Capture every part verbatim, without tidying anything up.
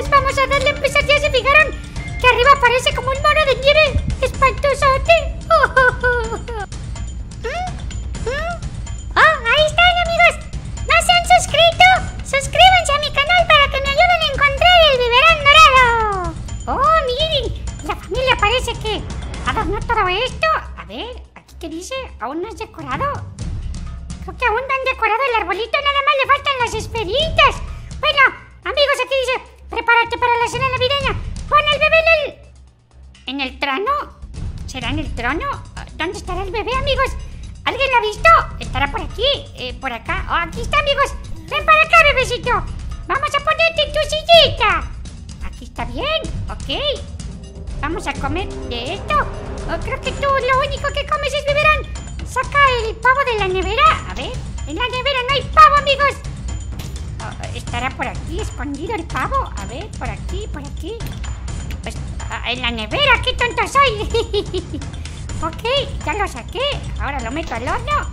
amigos, vamos a darle a empezar. ¿Ya se fijaron que arriba parece como un mono de nieve espantosote? Oh, oh, oh. ¿Mm? ¿Mm? Oh, ahí están, amigos. ¿No se han suscrito? Suscríbanse a mi canal para que me ayuden a encontrar el biberón dorado. Oh, miren, la familia parece que adornó todo esto. A ver, aquí que dice, aún no es decorado. Creo que aún no han decorado el arbolito, nada más le faltan las esferitas. Bueno, amigos, aquí dice, prepárate para la cena navideña. Pon al bebé en el... ¿En el trono? ¿Será en el trono? ¿Dónde estará el bebé, amigos? ¿Alguien lo ha visto? ¿Estará por aquí? Eh, ¿Por acá? Oh, aquí está, amigos. Ven para acá, bebecito. Vamos a ponerte en tu sillita. Aquí está bien, ok. Vamos a comer de esto. Oh, creo que tú lo único que comes es biberón. Saca el pavo de la nevera. A ver, en la nevera no hay pavo, amigos. Oh, ¿estará por aquí escondido el pavo? A ver, por aquí, por aquí. Pues, ah, en la nevera, qué tonto soy. Ok, ya lo saqué. Ahora lo meto al horno.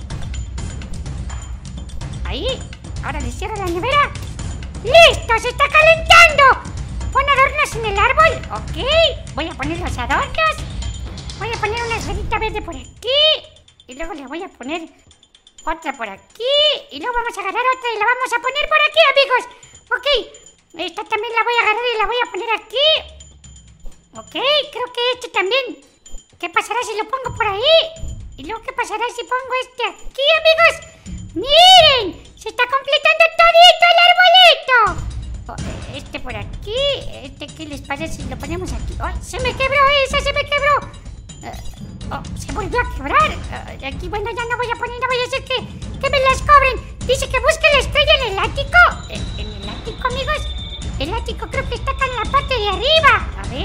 Ahí. Ahora le cierro la nevera. ¡Listo! ¡Se está calentando! Pon adornos en el árbol. Ok. Voy a poner los adornos. Voy a poner una esferita verde por aquí. Y luego le voy a poner otra por aquí. Y luego vamos a agarrar otra y la vamos a poner por aquí, amigos. Ok. Esta también la voy a agarrar y la voy a poner aquí. Ok. Creo que este también. ¿Qué pasará si lo pongo por ahí? ¿Y luego qué pasará si pongo este aquí, amigos? ¡Miren! ¡Se está completando todito el arbolito! Oh, este por aquí. Este, ¿qué les parece si lo ponemos aquí? ¡Oh, se me quebró esa! ¡Se me quebró! Uh, oh, se volvió a quebrar. Uh, aquí, bueno, ya no voy a poner, no voy a hacer que, que me las cobren. Dice que busque la estrella en el ático. ¿En, en el ático, amigos? El ático creo que está acá en la parte de arriba. A ver.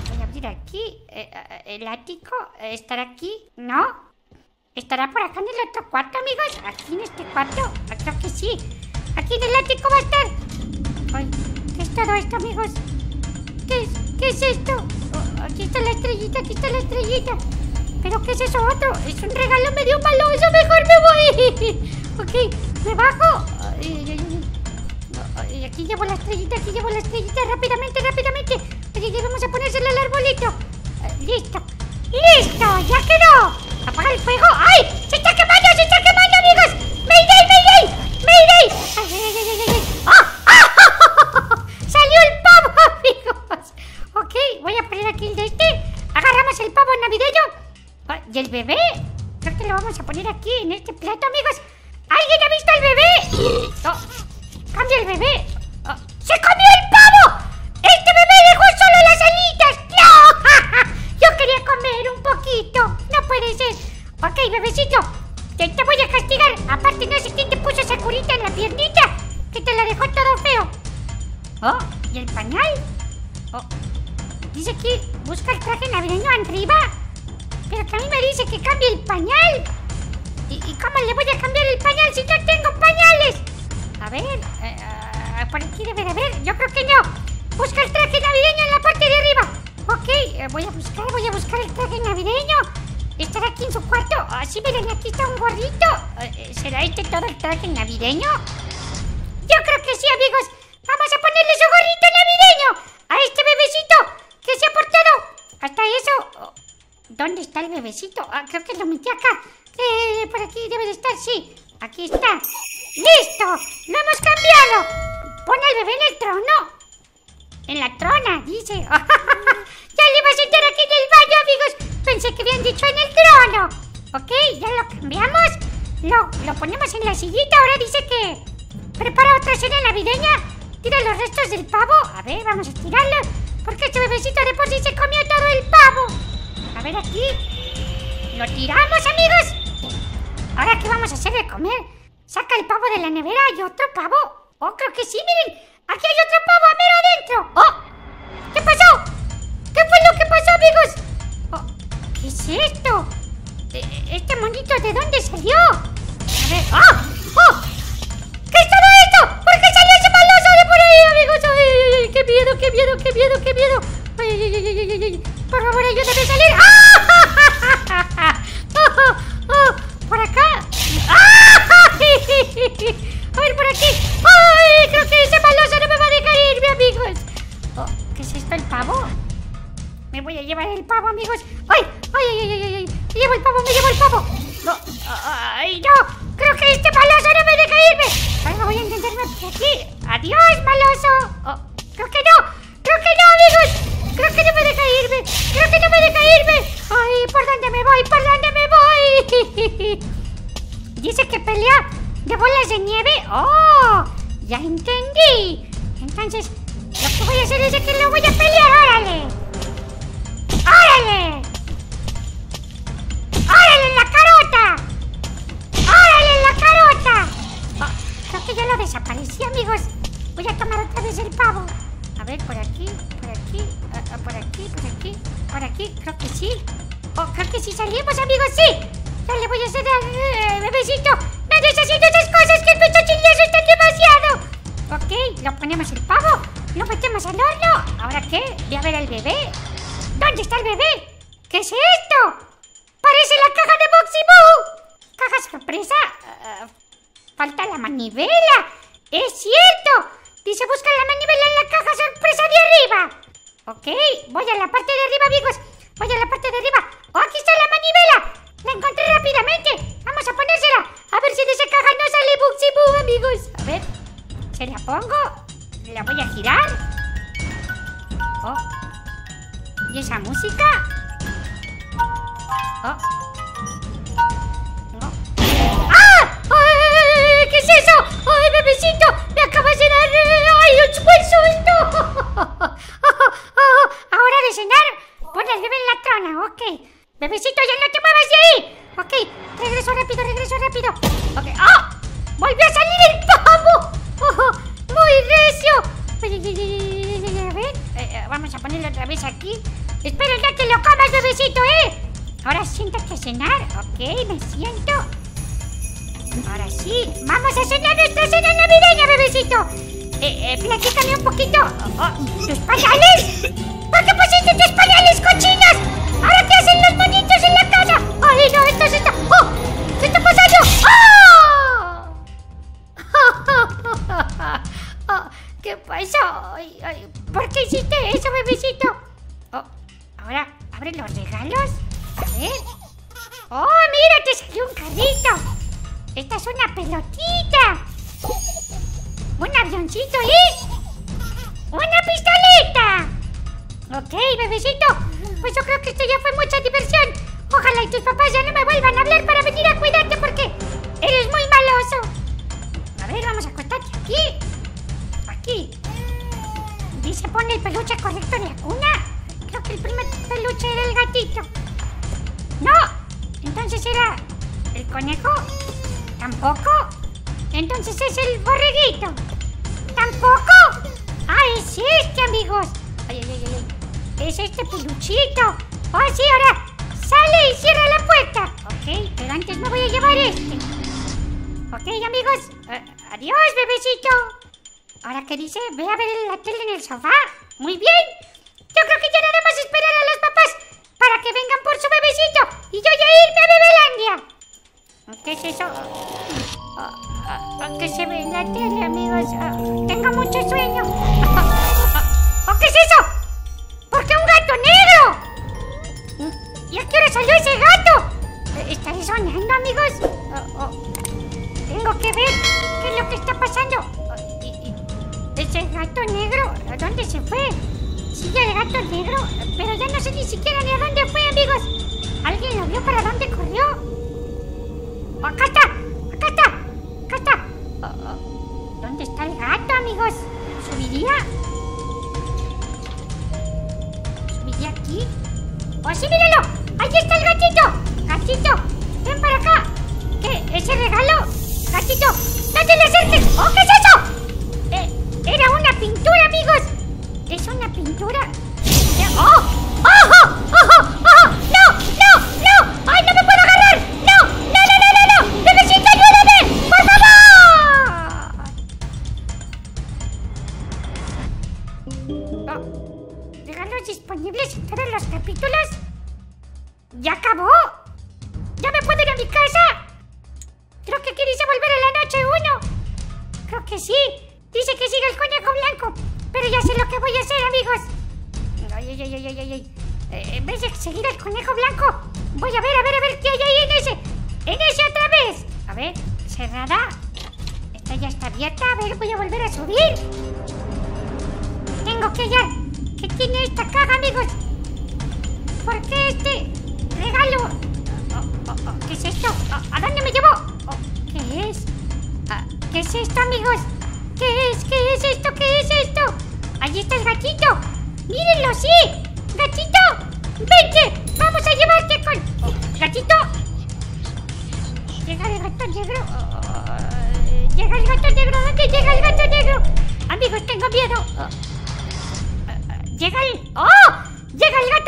Aquí, eh, el ático estará aquí, ¿no? ¿Estará por acá en el otro cuarto, amigos? Aquí en este cuarto, creo que sí. Aquí en el ático va a estar. Ay, ¿qué es todo esto, amigos? ¿Qué es, qué es esto? Oh, aquí está la estrellita, aquí está la estrellita. ¿Pero qué es eso otro? Es un regalo medio maloso, mejor me voy. Ok, me bajo. Ay, ay, ay. Aquí llevo la estrellita, aquí llevo la estrellita. Rápidamente, rápidamente. Aquí vamos a ponérsela al arbolito. Uh, listo, listo, ya quedó. Apaga el fuego. ¡Ay! ¡Se está quemando, se está quemando, amigos! ¡Mayday, mayday! ¡Mayday! ¡Ay, ay, ay, ay, ay! ¡Ah! ¡Ah! ¡Salió el pavo, amigos! Ok, voy a poner aquí el de este. Agarramos el pavo navideño. Oh, ¿y el bebé? Creo que lo vamos a poner aquí en este plato, amigos. ¿Alguien ha visto al bebé? Oh, cambia el bebé. Oh, ¡se comió el pavo! ¡Este bebé dejó solo las alitas! ¡No! Yo quería comer un poquito. No puede ser. Ok, bebecito, te, te voy a castigar. Aparte, no sé quién te puso esa curita en la piernita, que te la dejó todo feo. Oh, ¿y el pañal? Oh, dice aquí, busca el traje navideño arriba. Pero que a mí me dice que cambie el pañal. ¿Y, y cómo le voy a cambiar el pañal si no tengo pañales? A ver, eh, uh, por aquí debe de haber. Yo creo que no. Busca el traje navideño en la parte de arriba. Ok, eh, voy a buscar, voy a buscar el traje navideño. ¿Estará aquí en su cuarto? Ah, sí, miren, aquí está un gorrito. Eh, ¿Será este todo el traje navideño? Yo creo que sí, amigos. Vamos a ponerle su gorrito navideño a este bebecito que se ha portado. Hasta eso. Oh, ¿dónde está el bebecito? Ah, creo que lo metí acá. Eh, por aquí debe de estar, sí. Aquí está. ¡Listo! ¡Lo hemos cambiado! Pon al bebé en el trono. En la trona, dice. Ya le iba a sentar aquí en el baño, amigos. Pensé que habían dicho en el trono. Ok, ya lo cambiamos. Lo, lo ponemos en la sillita. Ahora dice que prepara otra cena navideña. Tira los restos del pavo. A ver, vamos a tirarlo. Porque este bebecito de por sí se comió todo el pavo. A ver aquí. Lo tiramos, amigos. Ahora, ¿qué vamos a hacer de comer? Saca el pavo de la nevera. ¿Hay otro pavo? Oh, creo que sí, miren. Aquí hay otro pavo a mero adentro. ¡Oh! ¿Qué pasó? ¿Qué fue lo que pasó, amigos? Oh, ¿qué es esto? ¿Este monito de dónde salió? A ver. ¡Ah! ¡Oh! ¿Qué es todo esto? ¿Por qué salió ese maloso de por ahí, amigos? ¡Ay, ay, ay! ¡Qué miedo, qué miedo, qué miedo, qué miedo! ¡Ay, ay, ay, ay, ay, ay! Por favor, ayúdame a salir. ¡Ah! ¡Oh, oh! ¿Por acá? ¡Ah! A ver, por aquí. ¡Ay! Creo que ese maloso no me va a dejar irme, amigos. Me voy a llevar el pavo, amigos. ¡Ay! ¡Ay, ay, ay, ay! ay. Me llevo el pavo, me llevo el pavo. No, ¡ay, no! Creo que este maloso no me deja irme. Ahora voy a intentarme por aquí. ¡Adiós, maloso! Oh, creo que no. Creo que no, amigos. Creo que no me deja irme. Creo que no me deja irme. ¡Ay! ¿Por dónde me voy? ¿Por dónde me voy? Dice que pelea de bolas de nieve. ¡Oh! Ya entendí. Entonces, lo que voy a hacer es que lo voy a pelear. ¡Órale! ¡Órale! ¡Órale en la carota! ¡Órale en la carota! Oh, creo que ya lo desaparecí, amigos. Voy a tomar otra vez el pavo. A ver, por aquí, por aquí, uh, uh, por aquí, por aquí, por aquí. Creo que sí. Oh, creo que sí salimos, amigos, sí. Ya le voy a hacer al uh, bebecito. No andes haciendo esas cosas, que el pecho chileso está demasiado. Ok, lo ponemos el pavo. Lo metemos al horno. ¿Ahora qué? Voy a ver al bebé. ¿Dónde está el bebé? ¿Qué es esto? Parece la caja de Boxy Boo. Caja sorpresa. Uh, falta la manivela. Es cierto. Dice busca la manivela en la caja sorpresa de arriba. Ok, voy a la parte de arriba, amigos. Voy a la parte de arriba. ¡Oh, aquí está la manivela! La encontré rápidamente. Vamos a ponérsela. A ver si de esa caja no sale Boxy Boo, amigos. A ver, se la pongo. La voy a girar. Oh. ¿Y esa música? Oh. Oh. ¡Ah! ¡Ay! ¿Qué es eso? ¡Ay, bebecito! ¡Me acabas de dar! ¡Ay, un suelto! Ahora de cenar, pon al bebé en la trona, ok. Bebecito, ya no te muevas de ahí. Ok, regreso rápido, regreso rápido. Ok, ¡oh! ¡Volvió a salir el pavo! Oh, ¡muy recio! A ver, eh, vamos a ponerlo otra vez aquí. Espero ya que lo comas, bebecito, ¿eh? Ahora siéntate a cenar. Ok, me siento. Ahora sí, vamos a cenar nuestra cena navideña, bebecito. Eh, eh, platícame un poquito. Oh, oh, ¿tus pañales? ¿Por qué pusiste tus pañales cochinos? ¿Ahora qué hacen los monitos en la casa? ¡Ay, no! Esto se está... ¡Oh! ¿Qué está pasando? ¡Oh! Oh, ¿qué pasó? Ay, ay, ¿por qué hiciste eso, bebecito? Oh, ahora, abre los regalos. A ver. ¡Oh, mira! Te salió un carrito. Esta es una pelotita. Un avioncito y... ¡una pistolita! Ok, bebecito. Pues yo creo que esto ya fue mucha diversión. Ojalá y tus papás ya no me vuelvan a hablar para venir a cuidarte porque eres muy maloso. A ver, vamos a acostarte aquí. Aquí. Dice, pone el peluche correcto en la cuna. Creo que el primer peluche era el gatito. No. Entonces era el conejo. Tampoco. Entonces es el borreguito. Tampoco. Ah, es este, amigos. Ay, ay, ay, ay. Es este peluchito. Oh, sí, ahora sale y cierra la puerta. Ok, pero antes me voy a llevar este. Ok, amigos. Uh, adiós, bebecito. Ahora, ¿qué dice? Ve a ver la tele en el sofá. Muy bien. Yo creo que ya nada más esperar a los papás para que vengan por su bebecito. Y yo ya irme a Bebelandia. ¿Qué es eso? Oh, oh, oh, ¿qué se ve en la tele, amigos? Oh, tengo mucho sueño. Oh, oh, oh, ¿qué es eso? ¿Por qué un gato negro? ¿Y a qué hora salió ese gato? ¿Estaré soñando, amigos? Oh, oh. Tengo que ver qué es lo que está pasando. Oh, y, y, ese gato negro, ¿a dónde se fue? Sigue el gato negro, pero ya no sé ni siquiera ni a dónde fue, amigos. ¿Alguien lo vio para dónde corrió? Oh, acá está, acá está, acá está. Oh, oh. ¿Dónde está el gato, amigos? ¿Subiría? ¿Subiría aquí? ¡Oh, sí, míralo! ¡Ahí está el gatito! ¡Gatito! ¡Ven para acá! ¿Qué? ¿Ese regalo? ¡Gatito! ¡No te le acerques! ¡Oh, qué es eso! Eh, era una pintura, amigos. Es una pintura. ¡Oh! ¡Oh! ¡Oh! ¡Oh! ¡Oh! ¡No! ¡No! ¡No! ¡Ay, no me puedo agarrar! ¡No! ¡No, no, no, no! no! ¡Bebecito, ayúdame! ¡Por favor! Oh, regalos disponibles en todos los capítulos. ¿Ya acabó? ¿Ya me puedo ir a mi casa? Creo que quieres volver a la noche uno. Creo que sí. Dice que sigue el conejo blanco. Pero ya sé lo que voy a hacer, amigos. Ay, ay, ay, ay, ay, ay. Eh, en vez de seguir al conejo blanco, voy a ver, a ver, a ver qué hay ahí en ese. En ese otra vez. A ver, cerrada. Esta ya está abierta. A ver, voy a volver a subir. Tengo que hallar. ¿Qué tiene esta caja, amigos? ¿Por qué este regalo? Oh, oh, oh, ¿Qué es esto? Oh, ¿A dónde me llevó? Oh, ¿Qué es? Ah, ¿Qué es esto, amigos? ¿Qué es? ¿Qué es esto? ¿Qué es esto? Ahí está el gatito. ¡Mírenlo, sí! ¡Gatito! ¡Vente! ¡Vamos a llevarte con... Oh, ¡gatito! Llega el gato negro. Oh, llega el gato negro. ¿Dónde llega el gato negro? Amigos, tengo miedo. Oh, uh, uh, llega el... ¡Oh! ¡Llega el gato